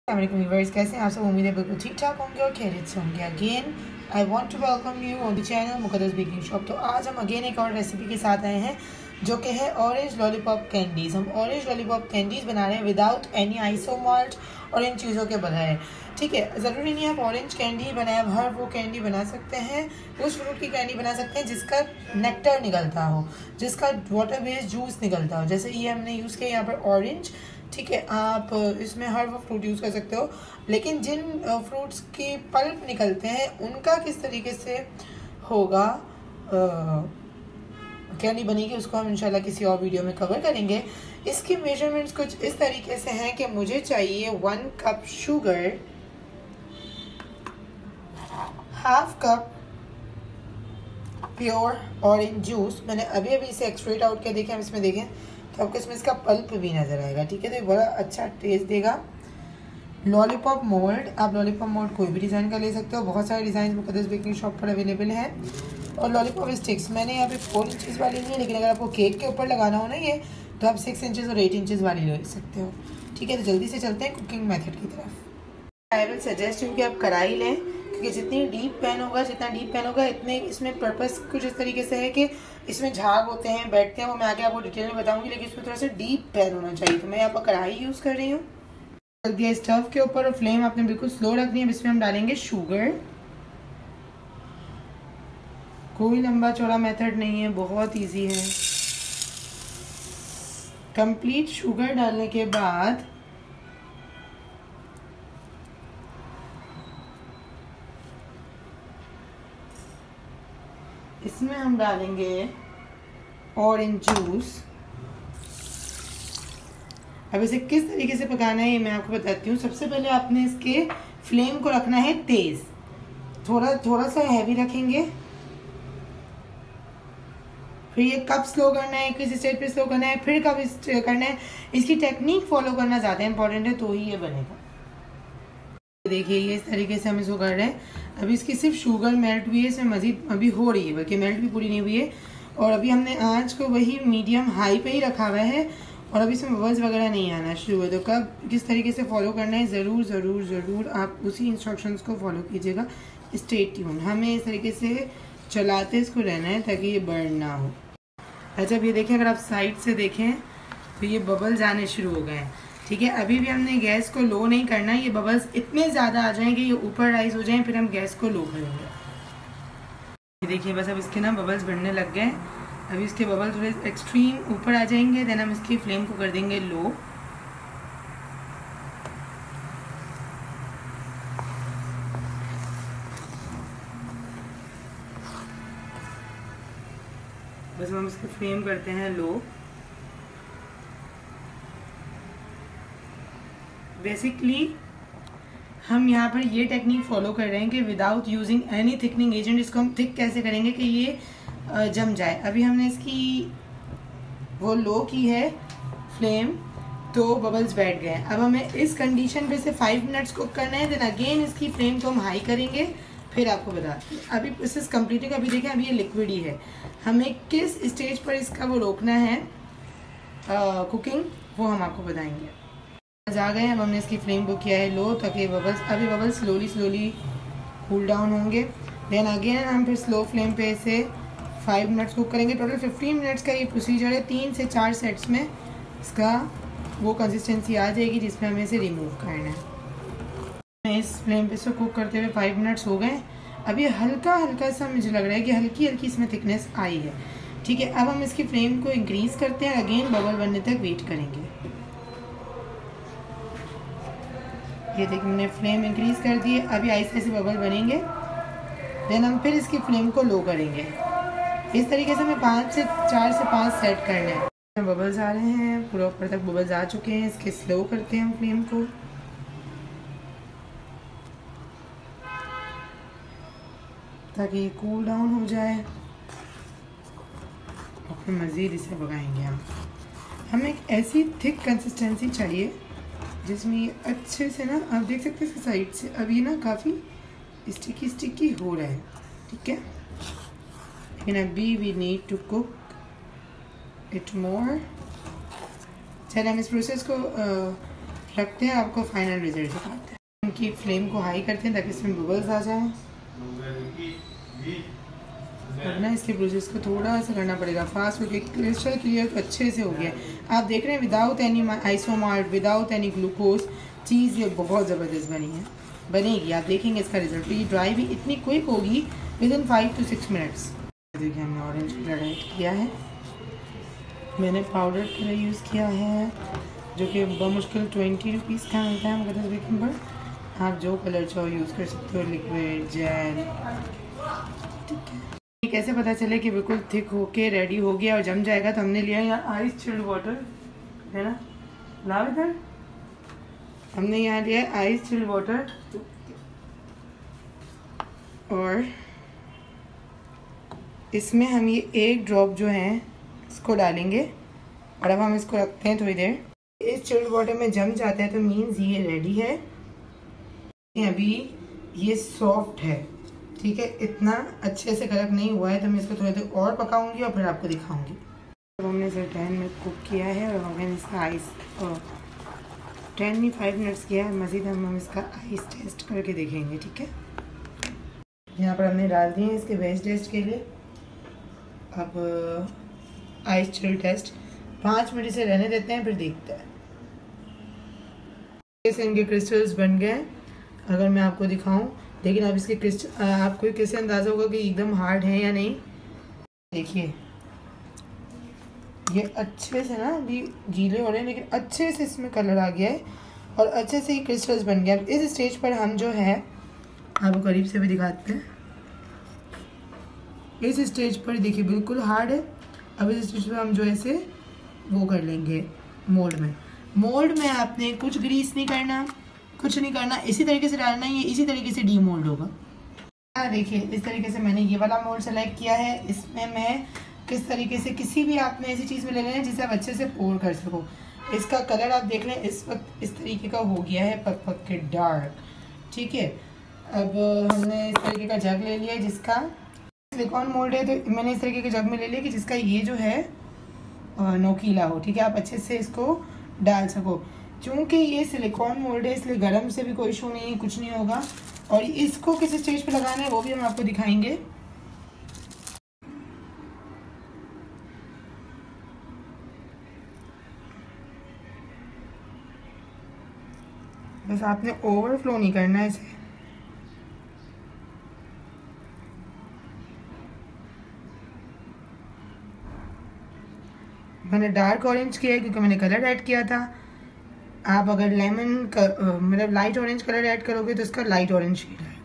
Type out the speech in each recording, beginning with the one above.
अस्सलाम व्यूअर्स, कैसे हैं आप सब। उम्मीद है बिल्कुल ठीक ठाक होंगे और खैरियत से होंगे। Again I want to welcome you on the channel Muqaddas baking shop. तो आज हम अगेन एक और रेसिपी के साथ आए हैं जो कि है ऑरेंज लॉलीपॉप कैंडीज़। हम ऑरेंज लॉलीपॉप कैंडीज़ बना रहे हैं विदाउट एनी आइसोमाल्ट और इन चीज़ों के बगैर। ठीक है, ज़रूरी नहीं आप ऑरेंज कैंडी ही बनाए, आप हर वो कैंडी बना सकते हैं, उस फ्रूट की कैंडी बना सकते हैं जिसका नेक्टर निकलता हो, जिसका वाटर बेस्ड जूस निकलता हो। जैसे ये हमने यूज़ किया यहाँ पर ऑरेंज। ठीक है, आप इसमें हर वो फ्रूट यूज़ कर सकते हो, लेकिन जिन फ्रूट्स की पल्प निकलते हैं उनका किस तरीके से होगा कैंडी बनेगी, उसको हम इंशाल्लाह किसी और वीडियो में कवर करेंगे। इसकी मेजरमेंट्स कुछ इस तरीके से हैं कि मुझे चाहिए 1 cup sugar, half cup pure orange juice. मैंने अभी अभी इसे एक्सट्रैक्ट आउट किया, देखें हम इसमें देखें तो आपको इसमें इसका पल्प भी नज़र आएगा। ठीक है, तो ये बड़ा अच्छा टेस्ट देगा। लॉलीपॉप मोल्ड, आप लॉलीपॉप मोल्ड कोई भी डिज़ाइन का ले सकते हो, बहुत सारे डिज़ाइन मुक़द्दस बेकिंग शॉप पर अवेलेबल हैं। और लॉलीपॉप स्टिक्स मैंने यहाँ पे 4 इंचज़ वाली नहीं है, लेकिन अगर आपको केक के ऊपर लगाना हो ना ये, तो आप 6 इंचज़ और 8 इंचज़ वाली ले सकते हो। ठीक है, तो जल्दी से चलते हैं कुकिंग मेथड की तरफ। आई विल सजेस्ट यू कि आप कढ़ाई लें, क्योंकि जितनी डीप पैन होगा इतने इसमें पर्पस कुछ इस तरीके से है कि इसमें झाग होते हैं, बैठते हैं, वो मैं आगे आपको डिटेल में बताऊंगी, लेकिन इसमें थोड़ा सा डीप पैन होना चाहिए। तो मैं यहाँ पर कढ़ाई यूज़ कर रही हूँ। रख दिया स्टव के ऊपर और फ्लेम आपने बिल्कुल स्लो रखनी है। इसमें हम डालेंगे शुगर। कोई लंबा चौड़ा मेथड नहीं है, बहुत इजी है। कंप्लीट शुगर डालने के बाद इसमें हम डालेंगे ऑरेंज जूस। अब इसे किस तरीके से पकाना है ये मैं आपको बताती हूँ। सबसे पहले आपने इसके फ्लेम को रखना है तेज, थोड़ा सा हैवी रखेंगे, फिर ये कब स्लो करना है, किस स्टेज पे स्लो करना है, फिर कब करना है, इसकी टेक्निक फॉलो करना ज़्यादा इंपॉर्टेंट है, तो ही ये बनेगा। देखिए ये इस तरीके से हम इसको कर रहे हैं। अभी इसकी सिर्फ शुगर मेल्ट हुई है, इसमें मजीद अभी हो रही है, बल्कि मेल्ट भी पूरी नहीं हुई है। और अभी हमने आँच को वही मीडियम हाई पे ही रखा हुआ है, और अभी इसमें बबल्स वगैरह नहीं आना शुरू है। तो कब किस तरीके से फॉलो करना है, ज़रूर आप उसी इंस्ट्रक्शंस को फॉलो कीजिएगा। स्टे ट्यून, हमें इस तरीके से चलाते इसको रहना है ताकि ये बर्न ना हो। अच्छा, अब ये देखें, अगर आप साइड से देखें तो ये बबल्स आने शुरू हो गए हैं। ठीक है, अभी भी हमने गैस को लो नहीं करना, ये बबल्स इतने ज़्यादा आ जाएंगे, ये ऊपर राइज हो जाएं, फिर हम गैस को लो करेंगे। ये देखिए, बस अब इसके ना बबल्स बढ़ने लग गए। अभी इसके बबल थोड़े एक्सट्रीम ऊपर आ जाएंगे, देन हम इसकी फ्लेम को कर देंगे लो। बस हम इसकी फ्लेम करते हैं लो। बेसिकली हम यहाँ पर ये टेक्निक फॉलो कर रहे हैं कि without using any thickening agent इसको हम थिक कैसे करेंगे कि ये जम जाए। अभी हमने इसकी वो लो की है फ्लेम, तो बबल्स बैठ गए। अब हमें इस कंडीशन पे से 5 मिनट्स कुक करना है, देन अगेन इसकी फ्लेम को हम हाई करेंगे, फिर आपको बताते हैं। अभी प्रोसेस कंप्लीटिंग, अभी देखें अभी ये लिक्विड ही है, हमें किस स्टेज पर इसका वो रोकना है कुकिंग, वो हम आपको बताएंगे। आ गए, अब हमने इसकी फ्लेम को किया है लो, ताकि बबल्स अभी बबल्स स्लोली कूल डाउन होंगे। देन अगेन हम फिर स्लो फ्लेम पे इसे 5 मिनट्स कुक करेंगे। टोटल 15 मिनट्स का ये प्रोसीजर है। 3 से 4 सेट्स में इसका वो कंसिस्टेंसी आ जाएगी जिसमें हमें इसे रिमूव करना है। इस फ्लेम पे इसको कुक करते हुए 5 मिनट्स हो गए। अभी हल्का सा मुझे लग रहा है कि हल्की इसमें थिकनेस आई है। ठीक है, अब हम इसकी फ्लेम को इंक्रीज़ करते हैं, अगेन बबल बनने तक वेट करेंगे। ये देखिए मैंने फ्लेम इंक्रीज़ कर दी है, अभी आहिस्ते से बबल बनेंगे, देन हम फिर इसकी फ्लेम को लो करेंगे। इस तरीके से हमें 4 से 5 सेट करने हैं। बबल्स आ रहे हैं, पूरा ऊपर तक बबल्स आ चुके हैं। इसके स्लो करते हैं हम फ्लेम को, ताकि ये कूल डाउन हो जाए, और फिर मज़ीद इसे पकाएंगे हम। हमें एक ऐसी थिक कंसिस्टेंसी चाहिए जिसमें ये अच्छे से ना, आप देख सकते हैं इसकी साइड से अब ये ना काफ़ी स्टिकी हो रहा है। ठीक है, लेकिन अभी we need to cook it more. चलिए हम इस प्रोसेस को रखते हैं, आपको फाइनल रिजल्ट दिखाते हैं। उनकी फ्लेम को हाई करते हैं ताकि इसमें बबल्स आ जाएं। अब ना इसके प्रोसेस को थोड़ा सा करना पड़ेगा फास्ट, क्योंकि क्रिस्टल क्लियर तो अच्छे से हो गया। आप देख रहे हैं without any isomalt, without any glucose चीज़ ये बहुत ज़बरदस्त बनी है, बनेगी। आप देखेंगे इसका रिजल्ट। तो ये ड्राई भी इतनी क्विक होगी विद इन 5 to 6 मिनट्स। देखिए हमने ऑरेंज कलर ऐड किया है, मैंने पाउडर कलर यूज़ किया है जो कि बमुश्किल 20 रुपीज़ का मिलता है मुकद्दस बेकिंग पर। आप जो कलर चाहो यूज़ कर सकते हो, लिक्विड, जेल, ठीक है। कैसे पता चले कि बिल्कुल थिक होके रेडी हो गया और जम जाएगा? तो हमने लिया यहाँ आइस चिल्ड वाटर, है ना, लाओ इधर। हमने यहाँ लिया है आइस चिल्ड वाटर और इसमें हम ये एक ड्रॉप जो है इसको डालेंगे और अब हम इसको रखते हैं थोड़ी देर। इस चिल्ड वाटर में जम जाता है तो मीन्स ये रेडी है। अभी ये सॉफ्ट है, ठीक है, इतना अच्छे से कड़क नहीं हुआ है, तो मैं इसको थोड़ी देर और पकाऊंगी और फिर आपको दिखाऊंगी। अब हमने इसे 10 मिनट कुक किया है और हमने इसका आइस 10 नहीं 5 मिनट्स किया है। मज़ीद हम इसका आइस टेस्ट करके देखेंगे, ठीक है। यहाँ पर हमने डाल दिए हैं इसके वेज टेस्ट के लिए। अब आइस चिल टेस्ट 5 मिनट से रहने देते हैं, फिर देखते हैं। जैसे इनके क्रिस्टल्स बन गए अगर मैं आपको दिखाऊं, लेकिन अब इसके क्रिस्टल आपको कैसे अंदाज़ा होगा कि एकदम हार्ड है या नहीं। देखिए ये अच्छे से ना अभी गीले हो रहे हैं, लेकिन अच्छे से इसमें कलर आ गया है और अच्छे से ही क्रिस्टल्स बन गए। अब इस स्टेज पर हम जो है आपको करीब से भी दिखाते हैं। इस स्टेज पर देखिए बिल्कुल हार्ड है। अब इस स्टेज पर हम जो ऐसे वो कर लेंगे मोल्ड में। मोल्ड में आपने कुछ ग्रीस नहीं करना, कुछ नहीं करना, इसी तरीके से डालना है, ये इसी तरीके से डी मोल्ड होगा। देखिए इस तरीके से मैंने ये वाला मोल्ड सेलेक्ट किया है। इसमें मैं किस तरीके से किसी भी आपने ऐसी चीज़ में ले लेना है जिसे आप अच्छे से पोर कर सको। इसका कलर आप देख लें इस वक्त इस तरीके का हो गया है, पक पक के डार्क, ठीक है। अब हमने इस तरीके का जग ले लिया है जिसका सिलिकॉन मोल्ड है, तो मैंने इस तरीके के जग में ले लिया कि जिसका ये जो है नोकीला हो, ठीक है, आप अच्छे से इसको डाल सको। चूँकि ये सिलिकॉन मोल्ड है इसलिए गर्म से भी कोई इशू नहीं है, कुछ नहीं होगा। और इसको किस स्टेज पे लगाना है वो भी हम आपको दिखाएंगे। बस आपने ओवरफ्लो नहीं करना है इसे। मैंने डार्क ऑरेंज किया है क्योंकि मैंने कलर ऐड किया था। आप अगर लेमन मतलब लाइट ऑरेंज कलर ऐड करोगे तो इसका लाइट ऑरेंज शेड है।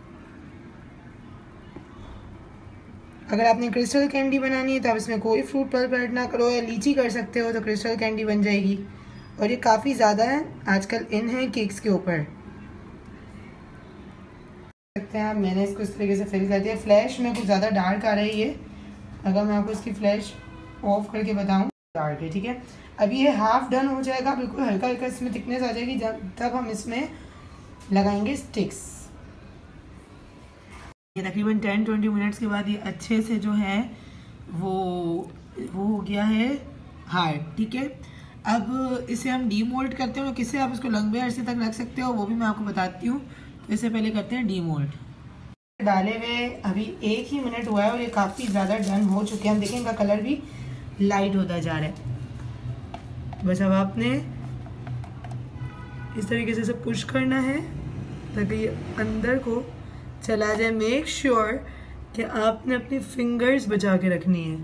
अगर आपने क्रिस्टल कैंडी बनानी है तो आप इसमें कोई फ्रूट पल्प ऐड ना करो, या लीची कर सकते हो तो क्रिस्टल कैंडी बन जाएगी। और ये काफ़ी ज़्यादा है आजकल इन है केक्स के ऊपर, सकते हैं आप। मैंने इसको इस तरीके से फिल कर दिया। फ्लैश में कुछ ज़्यादा डार्क आ रही है ये, अगर मैं आपको इसकी फ्लैश ऑफ करके बताऊँ डार्क है, ठीक है। अब ये हाफ डन हो जाएगा, बिल्कुल हल्का हल्का इसमें थिकनेस आ जाएगी, तब हम इसमें लगाएंगे स्टिक्स। ये तकरीबन 10-20 मिनट्स के बाद ये अच्छे से जो है वो हो गया है हार्ड, ठीक है। अब इसे हम डीमोल्ड करते हैं और किससे आप इसको लंबे अरसे तक रख सकते हो वो भी मैं आपको बताती हूँ। तो इससे पहले करते हैं डीमोल्ड। डाले हुए अभी 1 ही मिनट हुआ है और ये काफ़ी ज़्यादा डन हो चुके हैं। हम देखें इनका कलर भी लाइट होता जा रहा है। बस अब आपने इस तरीके से सब पुश करना है ताकि ये अंदर को चला जाए। मेक श्योर कि आपने अपनी फिंगर्स बचा के रखनी है।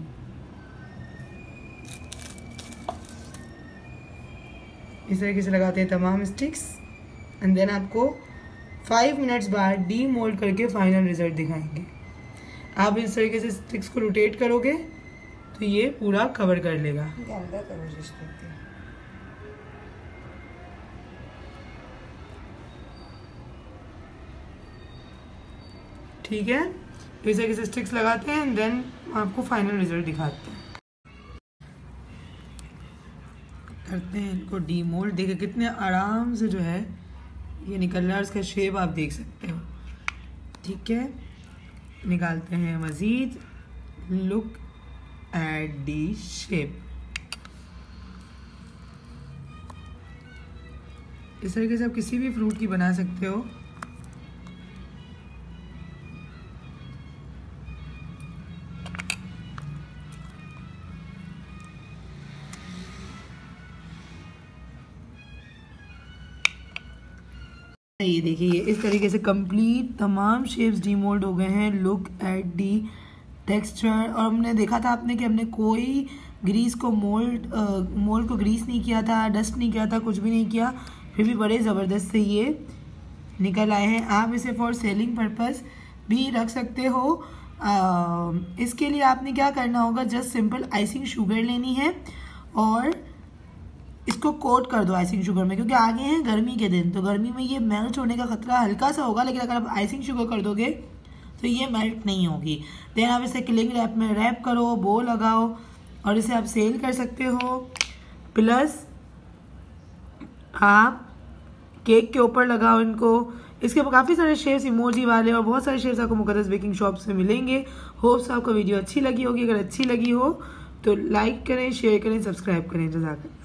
इस तरीके से लगाते हैं तमाम स्टिक्स एंड देन आपको 5 मिनट्स बाद डी मोल्ड करके फाइनल रिजल्ट दिखाएंगे। आप इस तरीके से स्टिक्स को रोटेट करोगे तो ये पूरा कवर कर लेगा। अंदर कोशिश करते हैं। ठीक है, इस तरीके से स्टिक्स लगाते हैं एंड देन आपको फाइनल रिजल्ट दिखाते हैं। करते हैं इनको डीमोल्ड। देखिए कितने आराम से जो है ये निकल रहा है, उसका शेप आप देख सकते हो, ठीक है। निकालते हैं मज़ीद। Look at the shape. इस तरीके से आप किसी भी फ्रूट की बना सकते हो। ये देखिए इस तरीके से कंप्लीट तमाम शेप्स डीमोल्ड हो गए हैं। Look at the texture. और हमने देखा था आपने कि हमने कोई ग्रीस को मोल्ड को ग्रीस नहीं किया था, डस्ट नहीं किया था, कुछ भी नहीं किया, फिर भी बड़े ज़बरदस्त से ये निकल आए हैं। आप इसे फॉर सेलिंग पर्पस भी रख सकते हो। इसके लिए आपने क्या करना होगा, जस्ट सिंपल आइसिंग शुगर लेनी है और इसको कोट कर दो आइसिंग शुगर में, क्योंकि आगे हैं गर्मी के दिन, तो गर्मी में ये मेल्ट होने का खतरा हल्का सा होगा, लेकिन अगर आप आइसिंग शुगर कर दोगे तो ये मेल्ट नहीं होगी। देन आप इसे क्लिंग रैप में रैप करो, बो लगाओ और इसे आप सेल कर सकते हो। प्लस आप केक के ऊपर लगाओ इनको। इसके काफ़ी सारे शेप्स इमोजी वाले और बहुत सारे शेप्स आपको मुकद्दस बेकिंग शॉप से मिलेंगे। होप्स आपको वीडियो अच्छी लगी होगी। अगर अच्छी लगी हो तो लाइक करें, शेयर करें, सब्सक्राइब करें। जज़ाकल्लाह।